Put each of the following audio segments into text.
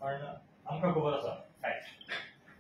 पण आमकां खबर आसा फॅक्ट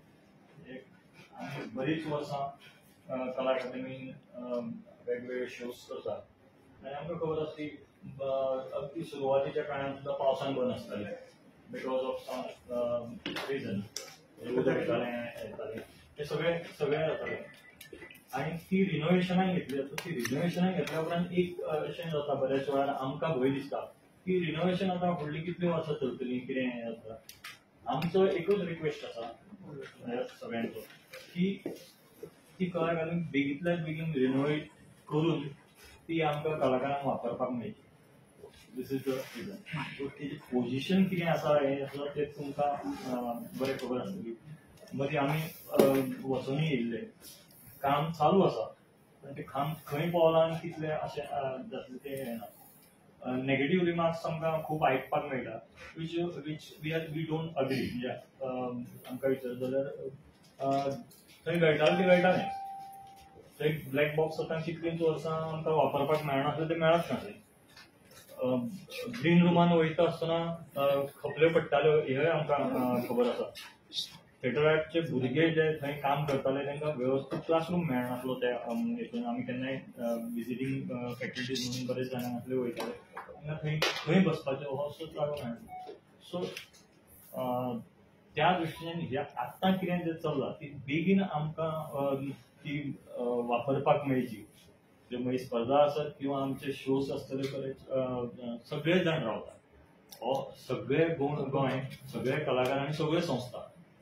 आमी बरीच वर्सां कला अकादमीन वेगवेगळे शोज करता आनी आमकां खबर आसा की अगदी सुरवातीच्या काळांत सुद्दां पावसान बंद आसताले बिकॉज ऑफ सम रिजन उदक येतालें ते सगळे जाताले आनी ती रिनोवेशनाक घेतली ती रिनोवेशनाक घेतल्या उपरांत एक अशें जाता बऱ्याच वेळार आमकां भंय दिसता की रिनोवेशन आतां फुडली कितली वर्सां चलतली कितें जाता आमचो एकूच रिक्वेस्ट आसा सगळ्यांचो की ती कला अकादमी बेगींतल्यान बेगीन रिनोवेट करून ती आमकां कलाकारांक वापरपाक मेळची this is the reason so तेजें पोजिशन कितें आसा हें आसा तें तुमकां बरें खबर आसतली मदीं आमी वचूनय येयल्ले काम चालू आसा पण तें काम खंय पावलां आनी कितलें अशें जातलें तें हें ना नेगेटीव रिमार्क्स आमकां खूब आयकपाक मेळटा वीच वी डोंट अग्री म्हणजे आमकां विचारत जाल्यार थंय गळटालें तें गळटालें थंय ब्लॅक बॉक्स आतां कितलींच वर्सां आमकां वापरपाक मेळनासलें तें मेळच नासलें ग्रीन रूमान वयता आसतना खपल्यो पडटाल्यो हेय आमकां खबर आसा थिएटराचे भुरगे जे थंय काम करताले तांकां वेवस्थीत क्लासरूम मेळनासलो त्या हितून आमी केन्नाय विजिटींग फॅकल्टीज म्हणून बरेच जाणांतले वयताले तांकां थंय बसपाचो असो जागो मेळना सो त्या दृश्टीन ह्या आतां कितें जें चल्लां ती बेगीन आमकां ती वापरपाक मेळची ज्यो मागीर स्पर्धा आसत किंवा आमचे शोज आसतले बरेच सगळे जाण रावतात हो सगळे गोंय सगळे कलाकार आनी सगळ्यो संस्था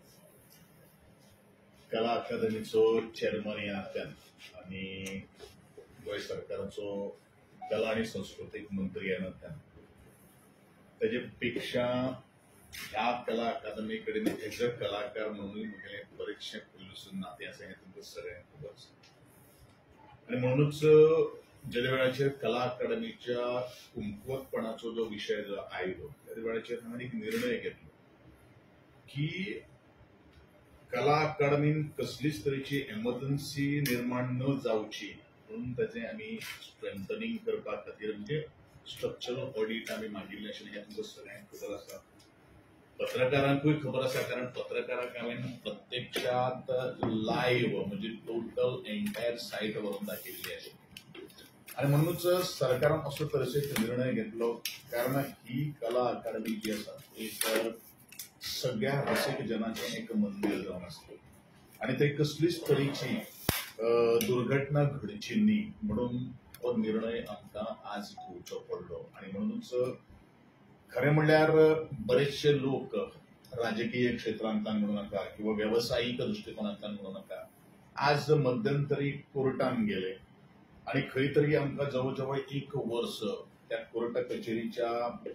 कला अकादमीचो चेअरमन ह्या नात्यान आनी गोंय सरकाराचो कला आनी संस्कृतीक मंत्री ह्या नात्यान तेजे पेक्षा ह्या कला अकादमी कडेन एज अ कलाकार म्हणून म्हगेलें बरेचशें पयलींसून नातें आसा हें तुमकां सगळ्यांक खबर आसा आनी म्हणूनच ज्या वेळाचेर कला अकादमीच्या कुमकुवतपणाचो जो विशय जो आयलो त्या वेळाचेर हांवें एक निर्णय घेतलो की कला अकादमीन कसलीच तरेची एमर्जन्सी निर्माण न जावची म्हणून ताचें आमी स्ट्रेंथनिंग करपा खातीर म्हणजे स्ट्रक्चरल ऑडिट आमी मागिल्लें आशिल्लें हें तुमकां सगळ्यांक खबर आसा पत्रकारांकूय खबर आसा कारण पत्रकारांक हांवें प्रत्यक्षात लायव्ह म्हणजे टोटल एंटायर सायट व्हरून दाखयल्ली आशिल्ली आनी म्हणूनच सरकारान असो तरेचो एक निर्णय घेतलो कारण ही कला अकादमी जी आसा एक सगळ्या रसीक जनाचें एक मंदीर जावन आसलें आनी थंय कसलीच तरेची दुर्घटना घडची न्ही म्हणून हो निर्णय आमकां आज घेवचो पडलो आनी म्हणूनच खरें म्हणल्यार बरेचशे लोक राजकीय क्षेत्रांतल्यान म्हणू नाका किंवा व्यावसायिक दृश्टिकोनांतल्यान म्हणू नाका आज मध्यंतरी कोर्टान गेले आनी खंय तरी आमकां जवळ जवळ एक वर्स त्या कोर्ट कचेरीच्या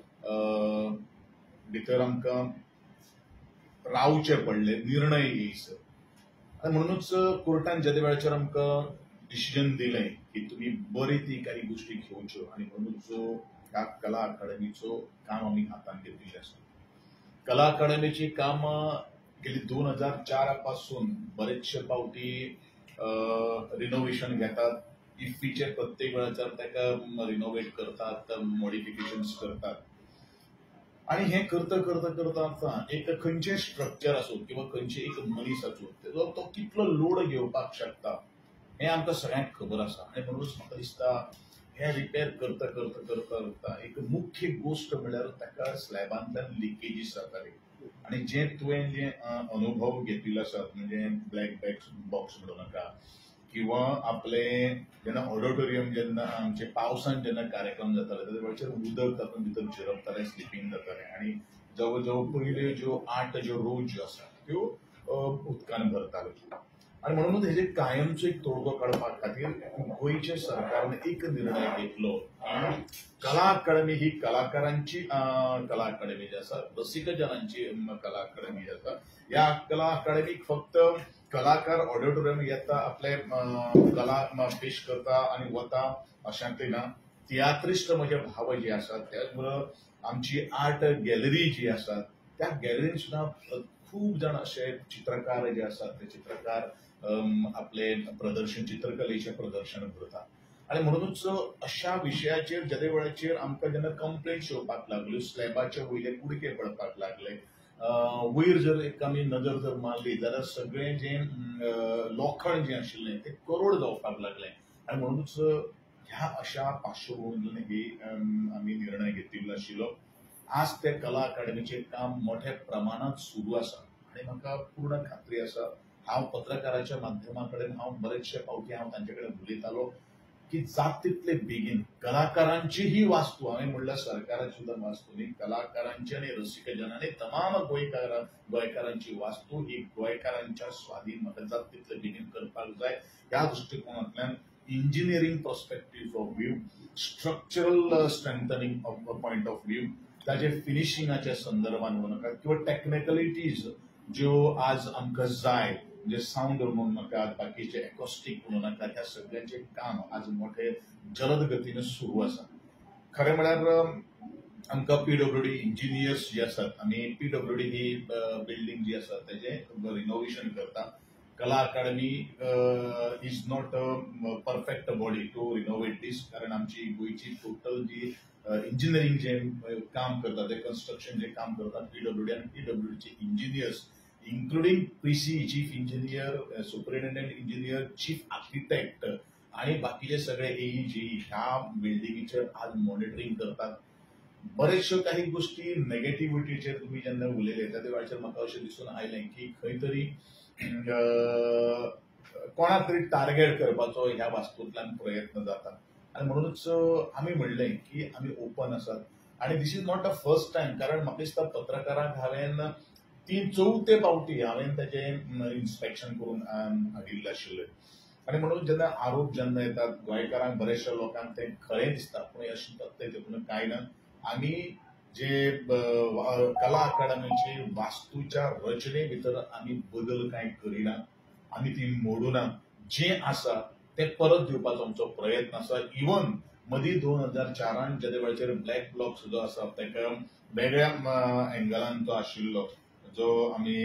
भितर आमकां रावचें पडलें निर्णय घेयसर आनी म्हणूनच कोर्टान ज्या वेळाचेर आमकां डिसिजन दिलें की तुमी बरी ती काही गोष्टी घेवच्यो आनी म्हणूनच ह्या कला अकादमीचो काम आमी हातान घेतिल्लें आसा कला अकादमीची काम गेली 2004 पासून बरेचशे फावटी रिनोवेशन घेतात इफ्फीचे प्रत्येक वेळाचेर ताका रिनोवेट करतात मॉडिफिकेशन्स करतात आनी हें करता करता करता आतां एक खंयचें स्ट्रक्चर आसूं किंवा खंयचें एक मनीस आसूं तेजो तो कितलो लोड घेवपाक शकता हें आमकां सगळ्यांक खबर आसा आनी म्हणूनच म्हाका दिसता हें रिपेर करता करता करता करता एक मुख्य गोष्ट म्हळ्यार ताका स्लॅबांतल्यान लिकेजीस जाताली आनी जें तुवें जें अनुभव घेतिल्लो आसात म्हणजे ब्लॅक बॉक्स म्हणू नाका किंवा आपले जेन्ना ऑडिटोरियम जेन्ना आमचे पावसान जेन्ना कार्यक्रम जाताले त्या वेळाचेर उदक तातूंत भितर झिरपतालें स्लिपींग जातालें आनी जवळ जवळ पयल्यो ज्यो 8 ज्यो रोज ज्यो आसा त्यो उदकान भरताल्यो आनी म्हणूनच हेजे कायमचो एक तोडगो काडपा खातीर गोंयच्या सरकारान एक निर्णय घेतलो कला अकादमी ही कलाकारांची कला अकादमी जी आसा रसिक जनांची कला अकादमी जी आसा ह्या कला अकादमीक फक्त कलाकार ऑडिटोरियम येता आपले कला पेश करता आनी वता अशें ना तियात्रिस्ट म्हजे भाव जे आसात त्याचबरोबर आमची आर्ट गॅलरी जी आसा त्या गॅलरीन सुद्दां खूब जाण असे चित्रकार जे आसात ते चित्रकार आपले प्रदर्शन चित्रकलेचे प्रदर्शन करतात आणि म्हणूनच अशा विशयाचेर ज्या वेळाचेर आमकां जेन्ना कंप्लेंट्स येवपाक लागल्यो स्लॅबाचे वयले कुडके पडपाक लागले वयर जर एक आमी नजर जर मारली जाल्यार सगळें जे लोखंड जें आशिल्लें तें करोड जावपाक लागलें आनी म्हणूनच ह्या अशा पार्श्वभूमींतल्यान ही आमी निर्णय घेतिल्लो आशिल्लो. आज ते कला अकादमीचें काम मोठ्या प्रमाणात सुरू आसा आनी म्हाका पूर्ण खात्री आसा हांव पत्रकाराच्या माध्यमा कडेन हांव बरेचशे फावटी हांव तांचे कडेन उलयतालो की जात तितले बेगीन कलाकारांची ही वास्तू हांवें म्हणल्यार सरकाराची सुद्दां वास्तू न्ही कलाकारांची आनी रसिक जनांनी तमाम गोंयकारांची वास्तू ही गोंयकारांच्या स्वाधीन म्हाका जात तितले बेगीन करपाक जाय. ह्या दृश्टिकोनांतल्यान engineering perspective of view, structural strengthening of point of view, ताचे फिनिशिंगाच्या संदर्भान म्हणूं नाका किंवा टेक्निकलिटीज ज्यो आज आमकां जाय म्हणजे साऊंड म्हणून नाका बाकीचे एकॉस्टिक म्हणूं नाका ह्या सगळ्यांचे काम आज मोठे जलद गतीन सुरू आसा. खरें म्हळ्यार आमकां PWD इंजिनियर्स जे आसात आमी PWD ही बिल्डींग जी आसा तेजें रिनोवेशन करता. Kala Academy is not a perfect body to renovate this कारण आमची गोंयची टोटल जी इंजिनियरींग जे काम करता ते कन्स्ट्रक्शन जे काम करता PWD आनी PWD चे engineers including PC chief engineer, superintendent engineer, chief architect आणि बाकीचे सगळे AEG ह्या बिल्डिंगीचेर आज मॉनिटरिंग करतात. बरेचशो काही गोष्टी नेगेटिव्हिटीचेर तुम्ही जेन्ना उलयले त्या वेळाचेर म्हाका अशें दिसून आयलें की खंय तरी कोणाक तरी टार्गेट करपाचो ह्या वास्तूंतल्यान प्रयत्न जाता आनी म्हणूनच आमी म्हणलें की आमी ओपन आसात आनी this is not a first time कारण म्हाका दिसता पत्रकारांक हांवें 3-4 फावटी हांवें तेजें इन्स्पेक्शन करून हाडिल्लें आशिल्लें आनी म्हणून जेन्ना आरोप जेन्ना येतात गोंयकारांक बरेचशा लोकांक तें खरें दिसता पूण अशें तथ्य तितून कांय ना. आमी जे कला अकादमीची वास्तूच्या रचने भितर आमी बदल कांय करिना, आमी ती मोडूना. जें आसा तें परत दिवपाचो आमचो प्रयत्न आसा. इवन मदीं 2004 ज्या वेळाचेर ब्लॅक ब्लॉक्स जो आसा तेका वेगळ्या एंगलान तो आशिल्लो जो आमी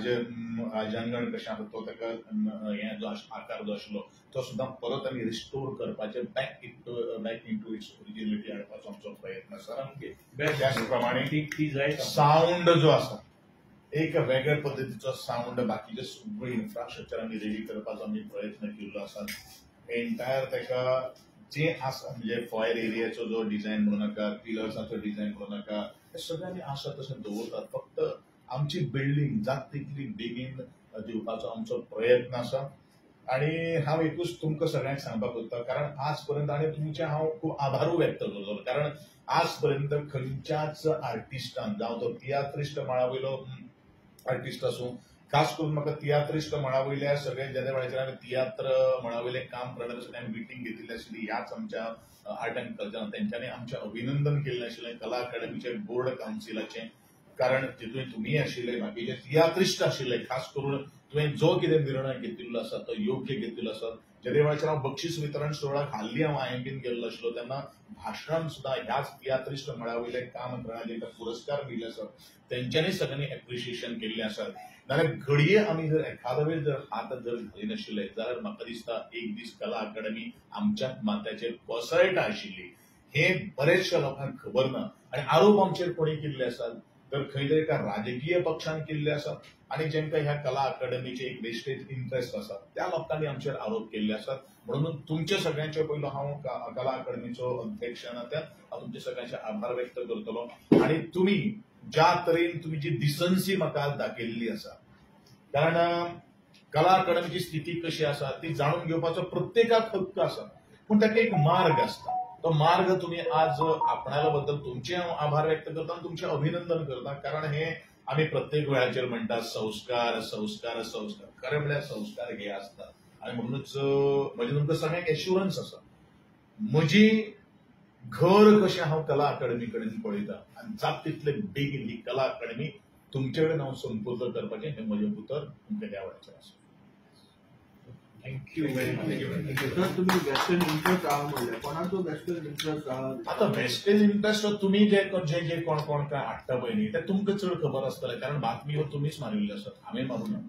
राजांगण कशें आसा तो तेका हे जो आकार जो आशिल्लो तो सुद्दां परत आमी रिस्टोर करपाचे बॅक इनटू इट्स ओरिजिनलिटी हाडपाचो आमचो प्रयत्न आसा. त्याच प्रमाणे साऊंड जो आसा एक वेगळ्या पद्दतीचो साऊंड बाकीचे सगळे इन्फ्रास्ट्रक्चर आमी रेडी करपाचो आमी प्रयत्न केल्लो आसा. एंटायर तेका जे आसा म्हणजे फॉयर एरियाचो जो डिझायन म्हणूं नाका, पिलर्साचो डिझायन म्हणूं नाका, हे सगळें आमी आसा तशें दवरतात. फक्त आमची बिल्डींग जात तितली बेगीन दिवपाचो आमचो प्रयत्न आसा. आणि हांव एकूच तुमकां सगळ्यांक सांगपाक सोदतां कारण आज पर्यंत आनी तुमचे हांव खूब आभारू व्यक्त करतलो कारण आज पर्यंत खंयच्याच आर्टिस्टान जावं तो तियात्रिस्ट मळा वयलो आर्टिस्ट आसूं खास करून म्हाका तियात्रिस्ट मळा वयल्या सगळे ज्या वेळाचेर आमी तियात्र मळा वयलें काम करणारे सगळ्यांक मिटींग घेतिल्ली आशिल्ली ह्याच आमच्या आर्ट अँड कल्चरान तेंच्यांनी आमचें अभिनंदन केल्लें आशिल्लें कला अकादमीचे बोर्ड कावन्सिलाचें कारण तितून तुम्ही आशिल्ले बाकीचे तियात्रिस्ट आशिल्ले खास करून तुवें जो कितें निर्णय घेतिल्लो आसा तो योग्य घेतिल्लो आसा. ज्या वेळाचेर हांव बक्षीस वितरण सोहळ्याक हाल्ली हांव IMBन गेल्लो आशिल्लो तेन्ना भाशणान सुद्दां ह्याच तियात्रिस्ट मळा वयले काम करणारे पुरस्कार दिल्ले आसात तेंच्यांनी सगळ्यांनी एप्रिशिएशन केल्लें आसा. जाल्यार घडये आमी जर एखादो वेळ जर हात जर घालिनाशिल्ले जाल्यार म्हाका दिसता एक दीस कला अकादमी आमच्या माथ्याचेर कोसळटा आशिल्ली हे बरेचशा लोकांक खबर ना. आनी आरोप आमचेर कोणी केल्ले आसात तर खंय तरी एका राजकीय पक्षान केल्ले आसात आनी जेंका ह्या कला अकादमीचे एक वेस्टेज इंट्रस्ट आसा त्या लोकांनी आमचेर आरोप केल्ले आसात. म्हणून तुमचे सगळ्यांचे पयलो हांव कला अकादमीचो अध्यक्ष नात्यान हांव तुमचे सगळ्यांचे आभार व्यक्त करतलो. आनी तुमी ज्या तरेन तुमी जी डिसन्सी म्हाका दाखयल्ली आसा कारण कला अकादमीची स्थिती कशी आसा ती जाणून घेवपाचो प्रत्येकाक हक्क आसा पूण ताका एक मार्ग आसता. तो मार्ग तुम्ही आज आपणाल्या बद्दल तुमचे हांव आभार व्यक्त करता आणि तुमचे अभिनंदन करता कारण हे आम्ही प्रत्येक वेळाचेर म्हणटा संस्कार संस्कार संस्कार खरें म्हळ्यार संस्कार हे आसता. आनी म्हणूनच म्हजे तुमकां सगळ्यांक एश्युरन्स आसा म्हजी घर कशें हांव कला अकादमी कडेन पळयता आनी जात तितले बेगीन ही कला अकादमी तुमचे कडेन हांव संपूर्ण करपाचें हें म्हजें उतर तुमच्या ह्या वेळाचेर आसा. Thank you very much. सर तुम्ही वेस्टर्न इंटरेस्ट आहा म्हणले कोणाचो वेस्टर्न इंटरेस्ट आहा? आता वेस्टेज इंटरेस्ट तुम्ही जे जे कोण कोण काय हाडटा पळय न्ही ते तुमकां चड खबर आसतलें कारण बातमी तुम्हीच मारिल्ली आसात हांवें मारूना.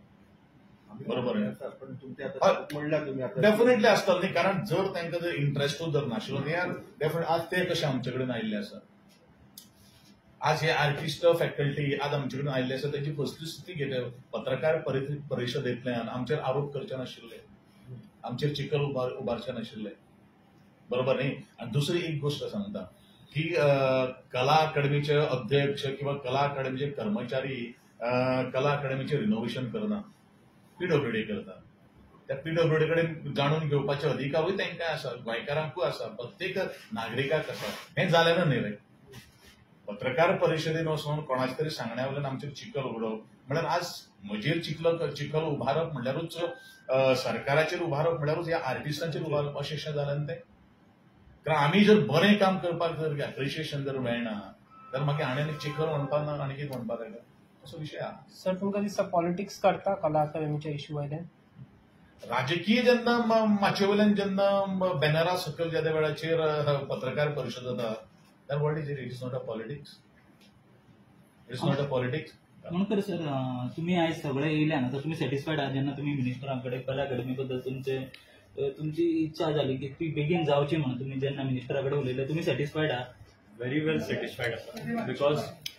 बरोबर पण तुमच्या म्हणल्यार तुम्ही डेफिनेटली आसतलें न्ही कारण जर तांकां जर इंटरेस्टूच जर नाशिल्लो न्ही डेफिनेट आज ते कशे आमचे कडेन आयिल्ले आसा. आज हे आर्टिस्ट फॅकल्टी आज आमचे कडेन आयिल्ले आसा तांची वस्तुस्थिती घेतली पत्रकार परिशदेंतल्यान आमचेर आरोप करचे नाशिल्ले, आमचेर चिखल उबारचे नाशिल्ले, बरोबर न्ही. आनी दुसरी एक गोष्ट सांगता की कला अकादमीचे अध्यक्ष किंवा कला अकादमीचे कर्मचारी कला अकादमीचे रिनोव्हेशन करना, PWD करता. त्या PWD कडेन जाणून घेवपाचे अधिकारूय तांकां आसा, गोंयकारांकूय आसा, प्रत्येक नागरिकाक आसा. हें जालें न्ही रे. पत्रकार परिशदेन वचून कोणाचे तरी सांगण्या वयल्यान आमचेर चिखल उडोवप म्हळ्यार आज म्हजेर चिखल उभारप म्हणल्यारूच सरकाराचेर उभारप म्हणल्यारूच ह्या आर्टिस्टांचेर उभारप अशें जालें न्ही तें. कारण आमी जर बरें काम करपाक जर एप्रिशिएशन जर मेळना जाल्यार मागीर आनी चिखल म्हणपाक ना आनी कितें म्हणपाक जाय असो विशय आहा. सर तुमकां दिसता पॉलिटिक्स करता कला अकादमीच्या इश्यू वयल्यान? राजकीय जेन्ना माचे वयल्यान जेन्ना बॅनरा सकयल ज्या वेळाचेर पत्रकार परिशद जाता then what is it? It is not a politics. It is not a politics. म्हणून सर तुम्ही आज सगळे येयले ना तर तुम्ही सॅटिस्फायड आहात जेन्ना तुम्ही मिनिस्टरांकडे कला अकादमी बद्दल तुमची इच्छा झाली की ती बेगीन जावची म्हणून तुम्ही जेन्ना मिनिस्टराकडे उलयले तुम्ही सॅटिस्फायड आहात? व्हेरी वेल सॅटिस्फायड आसा बिकॉज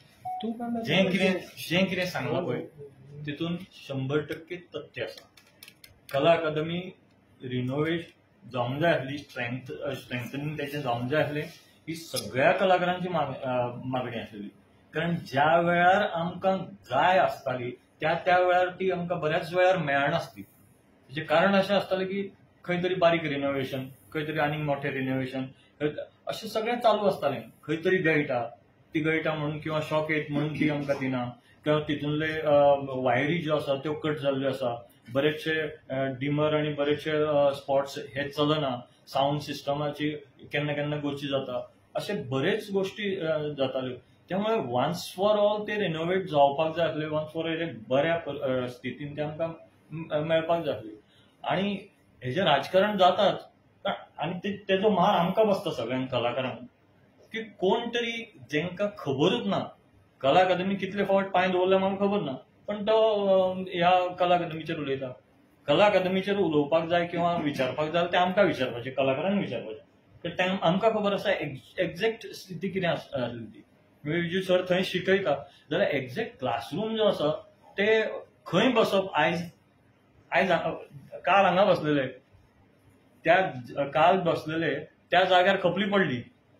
जें कितें सांगलां पळय तितून 100% तथ्य आसा. कला अकादमी रिनोव्हेट जावंक जाय आसली, स्ट्रेंथनिंग तेचें जावंक जाय आसलें ही सगळ्या कलाकारांची मागणी आसलेली. कारण ज्या वेळार आमकां जाय आसताली त्या वेळार ती आमकां बऱ्याच वेळार मेळनासली. हेजें कारण अशें आसतालें की खंय तरी बारीक रिनोव्हेशन, खंय तरी आनीक मोठें रिनोव्हेशन अशें सगळें चालू आसतालें. खंय तरी गळटा म्हणून किंवा शॉकेट म्हणून ती आमकां दिना, किंवा तितूंतले वायरी ज्यो आसा त्यो कट जाल्ल्यो आसा, बरेचशे डिमर आनी बरेचशे स्पॉट्स हे चलना, साऊंड सिस्टमाची केन्ना केन्ना गोची जाता, अशे बरेच गोष्टी जाताल्यो. त्यामुळे वन्स फॉर ऑल ते रिनोव्हेट जावपाक जाय आसले, वन्स फॉर ऑल एक बऱ्या स्थितीन ते आमकां मेळपाक जाय आसले. आनी हेजें राजकारण जाताच आनी तेजो मार आमकां बसता सगळ्यांक कलाकारांक की कोण तरी जेंकां खबरूच ना कला अकादमी कितले फावट पांय दवरले म्हाका खबर ना, पण तो ह्या कला अकादमीचेर उलयता. कला अकादमीचेर उलोवपाक जाय किंवा विचारपाक जाय ते आमकां विचारपाचें, कलाकारांक विचारपाचें. तर आमकां खबर आसा एक्झॅक्ट स्थिती कितें आसली ती. म्हणजे सर थंय शिकयता जाल्यार एक्झॅक्ट क्लासरूम जो आसा ते खंय बसप. आयज काल हांगा बसलेले, काल बसलेले त्या जाग्यार खपली पडली,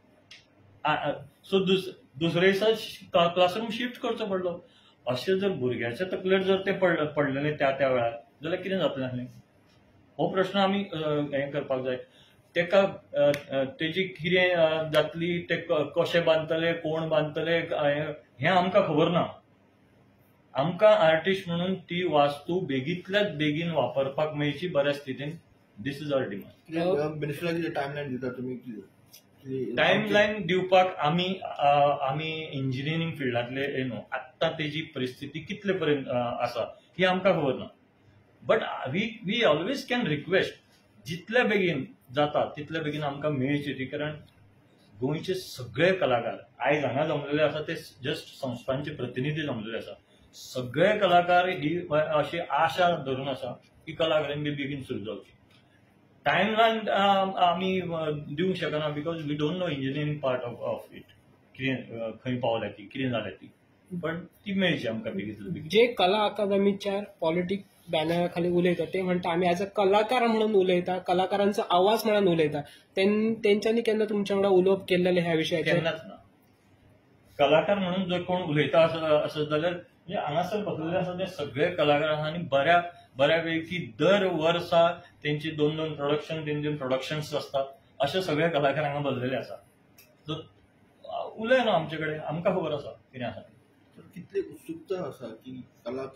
सो दुसरे दिसा क्लासरूम शिफ्ट करचो पडलो. अशें जर भुरग्याच्या तकलेर जर ते पडलेले त्या वेळार जाल्यार कितें जातलें आसलें? हो प्रश्न आमी हें करपाक जाय. तेका तेजी कितें जातली, ते कशें बांदतले, कोण बांदतले हें आमकां खबर ना. आमकां आर्टिस्ट म्हणून ती वास्तू बेगींतल्याच बेगीन वापरपाक मेळची बऱ्या स्थितीन. This is our demand. मिनिस्टराची टायमलायन दिता तुमी? टायमलायन दिवपाक आमी इंजिनियरींग फिल्डांतले न्हू, आत्तां तेजी परिस्थिती कितले पर्यंत आसा ही आमकां खबर ना. But we always can request जितले बेगीन जाता तितले बेगीन आमकां मेळची ती. कारण गोंयचे सगळे कलाकार आयज हांगा जमलेले आसा ते जस्ट संस्थांचे प्रतिनिधी जमलेले आसा. सगळे कलाकार ही अशी आशा धरून आसा की कला अकादमी बेगीन सुरू जावची. टायमलायन आमी दिवंक शकना because we don't know engineering part of it, कितें खंय पावल्या ती, कितें जाल्या ती. पण ती मेळची आमकां बेगीन. जे कला अकादमीच्या पॉलिटिक बॅनरा खाली उलयता ते म्हणटा आमी ॲज अ कलाकार म्हणून उलयता, कलाकारांचो आवाज म्हणून उलयता. तेंच्यांनी केन्ना तुमच्या वांगडा उलोवप केल्लें ह्या विशयाचेर? केन्नाच ना. कलाकार म्हणून जर कोण उलयता आसत जाल्यार म्हणजे हांगासर बसलेले आसा ते सगळे कलाकार आसा आनी बऱ्यापैकी दर वर्सा तेंची 2 प्रोडक्शन 3 प्रोडक्शन्स आसतात. अशे सगळे कलाकार हांगा बसलेले आसा. उलय न्हू आमचे कडेन, आमकां खबर आसा कितें आसा. कितली उत्सुकता आसा की कला?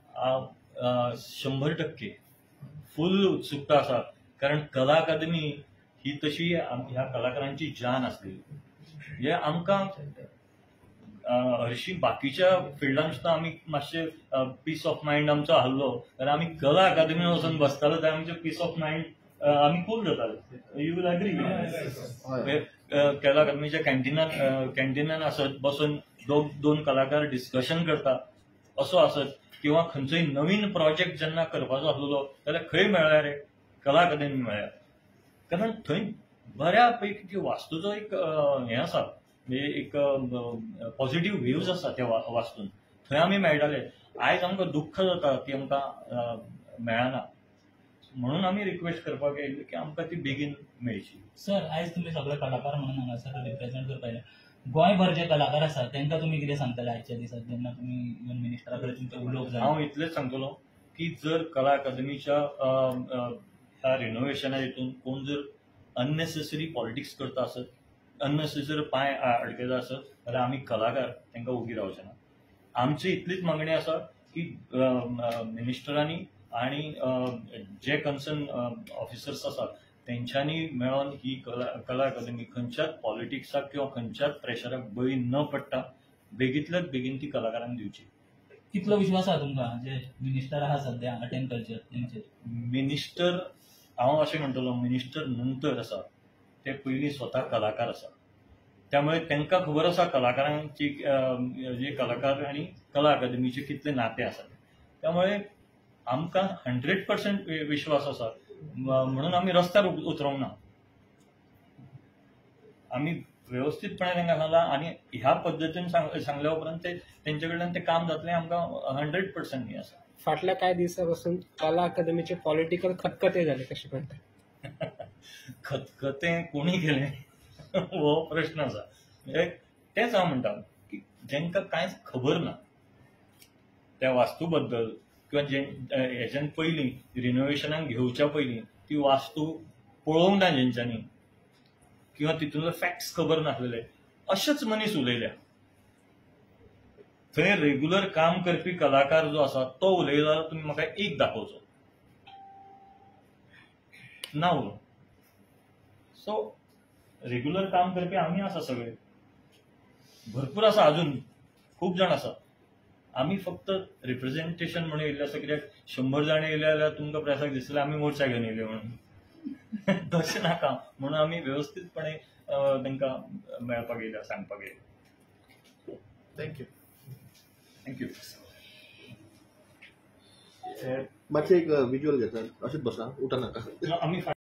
100% फुल उत्सुकता आसा. कारण कला अकादमी ही तशी ह्या कलाकारांची जान आसली. हे आमकां हरशीं बाकीच्या फिल्डांत सुद्दां आमी मातशे पीस ऑफ मायंड आमचो आसलो जाल्यार आमी कला अकादमीन वचून बसतालो थंय आमचे पीस ऑफ मायंड आमी फूल जाताले. You will agree? कला अकादमीच्या कॅन्टिनान आसत बसून 2 कलाकार डिस्कशन करता असो आसत, किंवा खंयचोय नवीन प्रोजेक्ट जेन्ना करपाचो आसलो जाल्यार खंय मेळ्ळ्या रे? कला अकादमी मेळ्ळ्या. कारण थंय बऱ्या पैकी वास्तूचो एक हें आसा, म्हणजे एक पॉझिटिव्ह व्ह्यूज आसा त्या वास्तून थंय आमी मेळटाले. आयज आमकां दुख्ख जाता ती आमकां मेळना, म्हणून आमी रिक्वेस्ट करपाक येयल्ली की आमकां ती बेगीन मेळची. सर आयज तुम्ही सगळे कलाकार म्हणून हांगासर रिप्रेझेंट करता आयले. गोंयभर जे कलाकार आसा तांकां तुमी कितें सांगतले आजच्या दिसाक जेन्ना तुमी इवन मिनिस्टरा कडेन तुमचे उलोवप जालें? हांव इतलेंच सांगतलो की जर कला अकादमीच्या ह्या रिनोव्हेशना हितून कोण जर अननेसेसरी पॉलिटिक्स करता आसत, अननेसेसरी पांय अडकयता आसत जाल्यार आमी कलाकार तांकां उगी रावचे ना. आमची इतलीच मागणी आसा की मिनिस्टरांनी आणि जे कन्सर्न ऑफिसर्स आसात तेंच्यांनी मेळोन ही कला अकादमी खंयच्याच पॉलिटिक्साक किंवा खंयच्याच प्रेशराक बळी न पडटा बेगींतल्यात बेगीन ती कलाकारांक दिवची. कितलो विश्वास आहा तुमकां जे मिनिस्टर आहा सध्या अटेंड करचेर तेंचेर? मिनिस्टर हांव अशें म्हणटलो मिनिस्टर नंतर आसा ते पयलीं स्वता कलाकार आसा, त्यामुळे तांकां खबर आसा कलाकारांची जे कलाकार आनी कला अकादमीचे कितले नाते आसा. त्यामुळे आमकां 100% विश्वास आसा, म्हणून आमी रस्त्यार उतरोंक ना. आमी व्यवस्थितपणे तांकां सांगलां आनी ह्या पद्दतीन सांगल्या उपरांत तेंचे कडल्यान तें काम जातलें आमकां 100% आसा. फाटल्या कांय दिसांपासून कला अकादमीचे पॉलिटिकल खतखते झाले कशें म्हणटा? खतखतें कोणी केलें हो प्रश्न आसा. म्हणजे तेच हांव म्हणटा की जेंकां कांयच खबर ना त्या वास्तू बद्दल किंवा हेच्यान पयलीं रिनोव्हेशनाक घेवच्या पयलीं ती वास्तू पळोवंक ना जेंच्यांनी किंवा तितूंतले फॅक्ट्स खबर नासलेले अशेच मनीस उलयल्या. थंय रेग्युलर काम करपी कलाकार जो आसा तो उलयला जाल्यार तुमी म्हाका एक दाखोवचो ना उलो. सो रेग्युलर काम करपी आमी आसा सगळे, भरपूर आसा, अजून खूब जाण आसा. आमी फक्त रिप्रेझेंटेशन म्हणून येयल्ले आसा, कित्याक 100 जाण येयले जाल्यार तुमकां प्रेसाक दिसलें आमी मोर्चा घेवन येयले म्हणून. तशें नाका, म्हणून आमी व्यवस्थितपणे तांकां मेळपाक येयल्या, सांगपाक येयल्या. थँक्यू. थँक्यू. मातशें एक विज्युअल घेतात, अशेंच बसा, उठा नाका. आमी